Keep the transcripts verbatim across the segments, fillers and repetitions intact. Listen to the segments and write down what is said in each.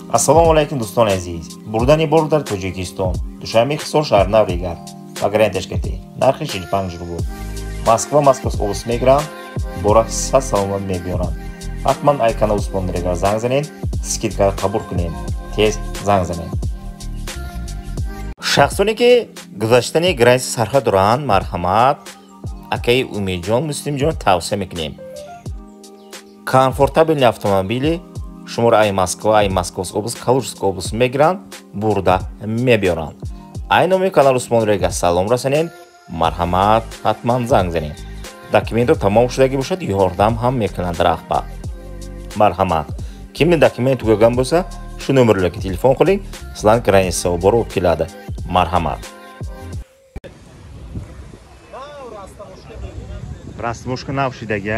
Assalomu alaykum do'ston aziz. Buradan iborat Tojikiston. Dushanbe Hisor shahar Navregar. Pogranичкати. Narxi shil panj rubl. Moskva Moskva область Мегран. Borak sihat salomat mebiyoran. Hatman aykana usponlarga zang zaning. Skidka qabul qiling. Tez zang zaning. Shaxsoni ki guzashtani graysi sarha duran marhamat akay Umidjon Muslimjon tavsiya mikinim. Komfortabelni avtomobili Shumur ay Moskva ay Moskovsk область Kalujsk область Migran burada mebiyoran. Aynı mi kanal usponlarga salom rasanin. Marhamat hatman zang zaning. Dokumenti tamom shudagi bo'lsa yordam ham mekinadi rahbar. Marhamat. Kimni dokument tugagan bo'lsa, shu nomerlarga telefon qiling, sizlarni granitsa borib keladi. Marhamat. Rastmoshka Navshidagi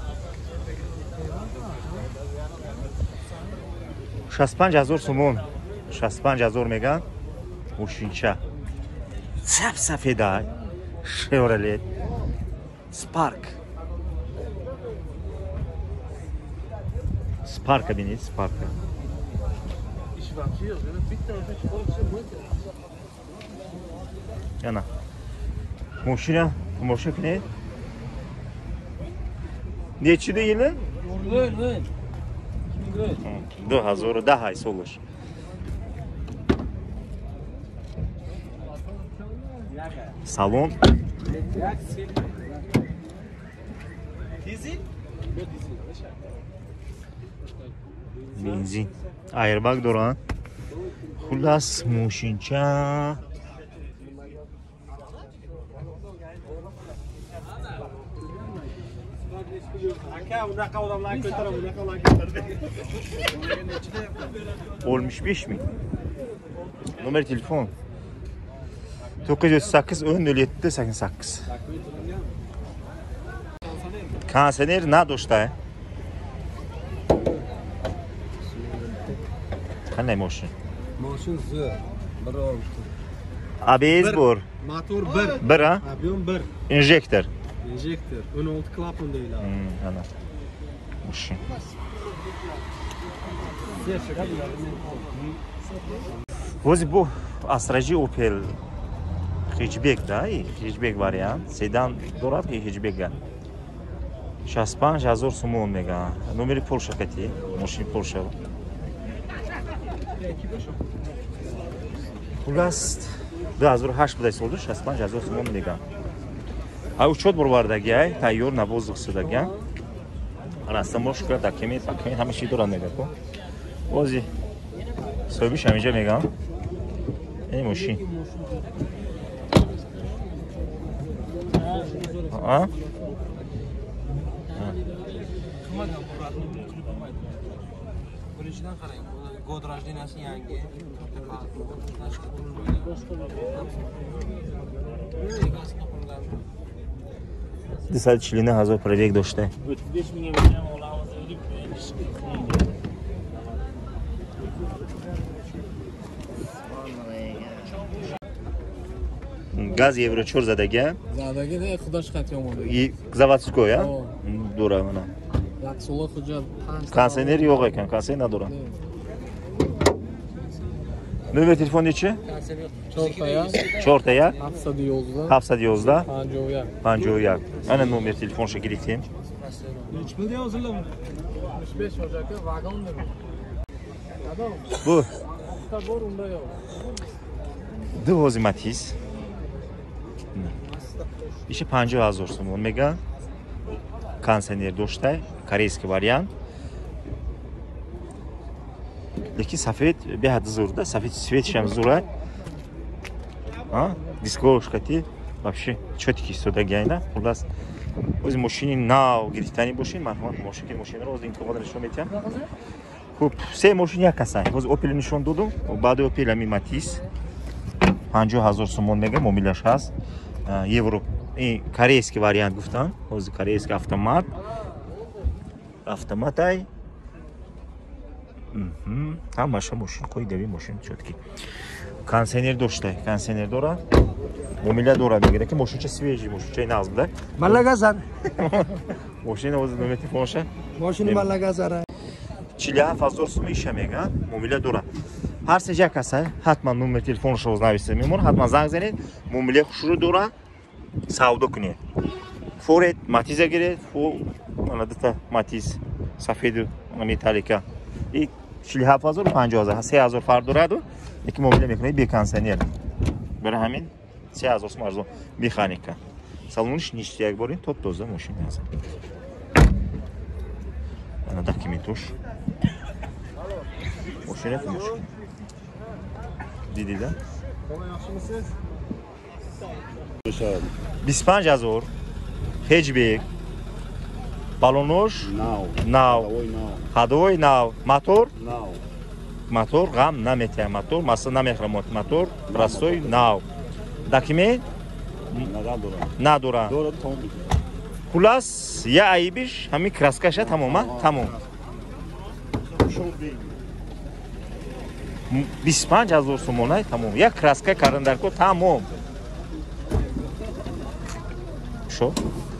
шестьдесят пять тысяч сумон. шестьдесят пять тысяч меган. Ушинча. Сап сафеда. Chevrolet Spark. Spark'a biniz, Spark'a. Yana. Moşina, moşina ne? Neçi değil mi? Öyle, öyle. Daha zor, daha iyi olur. Salon. Benzin. Airbag duran. Xulas moşincha. olmuş beş mi? Numara telefon. dokuz yüz sakkiz o'n nol yetti sakson sakkiz. Kansener na do'shta? Qanday mashin? Mashin Z bir olti. A B S bor. Motor bir. bir ha? Ob'yom bir. Injektor. Injektor. o'n olti klapan deyiladi. Hmm, ana. Mashin. O'zi bu Astraji Opel hatchback da, hatchback variant. Sedan durab hatchbackga. шестьдесят пять тысяч сумон мега. Номери Polsha kati. Mashin Polsha. Xulas две тысячи восемь buday soldi, шестьдесят пять тысяч сумон mega. Ha uchot borbardagi ay tayyor navozg'isidagan. Rastam boshqa dokument, dokument hamisha duran mega ku. O'zi so'bish hamisha mega. Ey mashin. Ha? Birinchidan qarang, god rожденияsi yangi. Десятичлина hazır pробег do'shta. o'ttiz besh mingga ham olamiz deb. Gaz Euro четыре zadagi. Zadagi de xudosh xat yomon. Заводской, ha? Dura mana. Yaxshilar hujjat. Konsener yo'q ekan, konsener dura. Nomer telefon nechi? Chortaya. Chortaya. haftada yozda. haftada yozda. Panjoya. Panjoya. Ana nomer telefon shekilli tem. Nechi pulda yoziladi? oltmish besh hojaka vagondir. Bu Hafta bor unda yo'q. Do'zi Matiz. İşte panjoya hazır so'm mega. Konsener do'shta, koreyskiy variant. Lekin safed behad zo'rda, safed svet ham zo'r. Ha? Diskoshkati вообще четкий содагайна. Xullas o'z mashini nav girifтани бошин, marhamat mashina mashina ro'z intiqodan nishon metam. Xo'p, se mashina yakasan. O'z Opel nishon dodim, ba'd Opel ami Matiz. панҷоҳ ҳазор сумон мега муомилаш ҳаст. Евро ин корейский вариант гуфтам. Ҳозир корейский автомат. Автомат ай. Мм, ҳамаша мошин қоидави мошин чотки. Консейнер дошта, консейнер дора. Муомила дора мегира ки мошинча свежий, мошинча нав буда. Малагазар. Мошина o'zi nima telefon o'sha? Mashina Malagazar. чили ҳафт ҳазор сум иша мега муомила дора. ҳар сеҷа каса ҳатман номер телефонашро нависта мемон, ҳатман занг занед, муомилаи хушрӯ дора, савдо кунед. Форед матиза гиред, фо ана дута матиз сафеду металлика. И чили ҳафт ҳазор панҷоҳ ҳазор, се ҳазор фарқ дораду, яке муомила мекунед беконсионер. Бара ҳамин се ҳазор сум арзон механика. Салониш ништи як бори топ тоза мошина аст. Ана документош. Мошина фунш. Дидида? بیست و پنج هزار هچبک بالونوش ناو هدوی ناو موتور موتور غم نمیته موتور مثلا نمیخوره موتور простой ناو دکمه نداره خلاص یه عیبش همین کراسکاشه تماما تمام بیست و پنج هزار سومونه تمام یک کراسکا کارندرکو تمام شو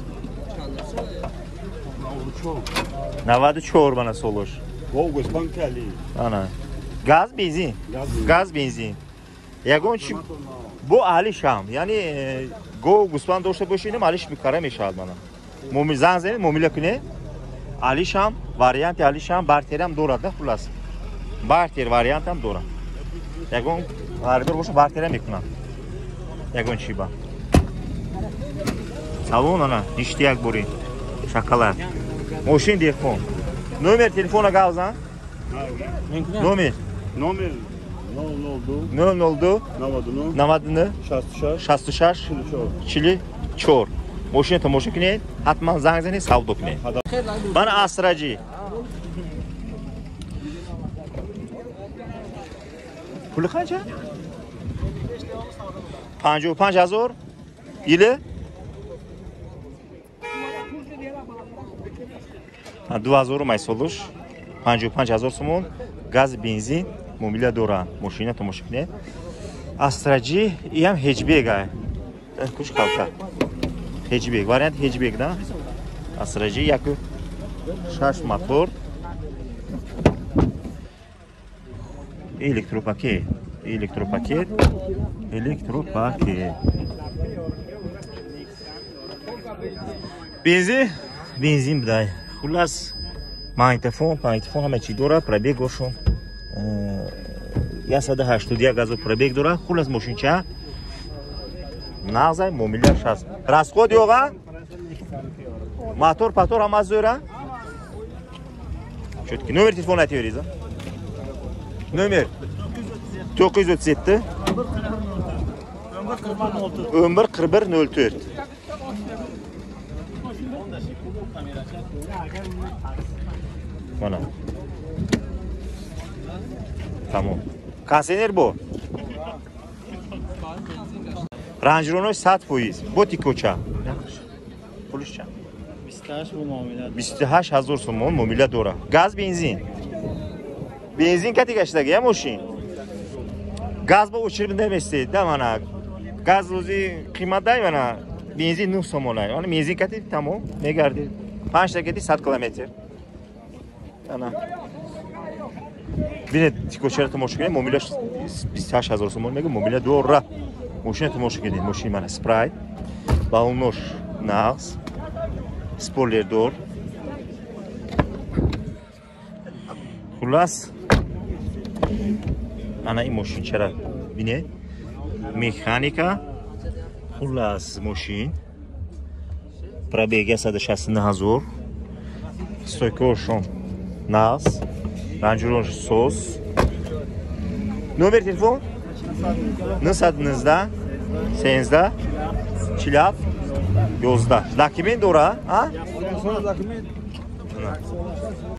نود و چهار bana soloş. Ana. Gaz benzin. Gaz benzin. Yagon çi bu Ali Şam. Yani e, go Guspan doşta boşinum Aliş mikara meşal bana. Mumil zanzen mumilakune Ali Şam varyant Ali Şam barteram dorada xulas. Barter varyantam dora. Yagon harber boşa barteram mikuna. Yagon çi ba. Salon ana iştiyak buri. Şakalar. Moşin telefon. Номер телефона Gavzan. Номер. Номер nol nol du Navadunu Navadını шасту шаш шасту шаш чили чор. Moşina tomosha kuned. Hatman zang zaned savdo kuned. Bana asracı. Puli qancha? پنجاه و پنج هزار ile دو هزار май солуш پنجاه و پنج هزار сомон газ бензин муомила дора мошина tomosha kunед астрачи иам хеҷбега куш халка хеҷбег вариант хеҷбег да астрачи яку шаш мотор электропакет электропакет электропакет бензин бензин бдай хулас магнитофон магнитофон ҳама чӣ дора пробегошон сад و هشتاد و یک газо пробег дора хулас мошинча нағзай муомила шаст расход ёға мотор патор ҳама зӯра чӯтки номер телефон айтивериза номер to'qqiz yuz o'ttiz yetti o'n bir qirq bir nol to'rt mana tamam konsener bu Range Rover صد foiz boti ko'cha pulish chand بیست و هشت هزار сомон муомила дора gaz benzin benzin kati gashdagi ya moshin gaz ба o'chirib demestid da mana gaz o'zi qiymatday mana benzin nuh somonay ona benzin kati tamom megardi پنج dakikada صد kilometr ana bine ko'chara tomosha qiling muomila بیست و هشت هزار сомон mega muomila dora moshina tomosha qiling moshina mana spray balnosh naqs spoiler door xullas ana این ماشین چرا بینه مکانیکا خلاص ماشین پرابیگ صد و شصت و نه هزار استویکوشون ناس رنجورونش سوس نمبر تلفن نهصد و نوزده سیزده چهل و هفت یازده داکیمنت داره ها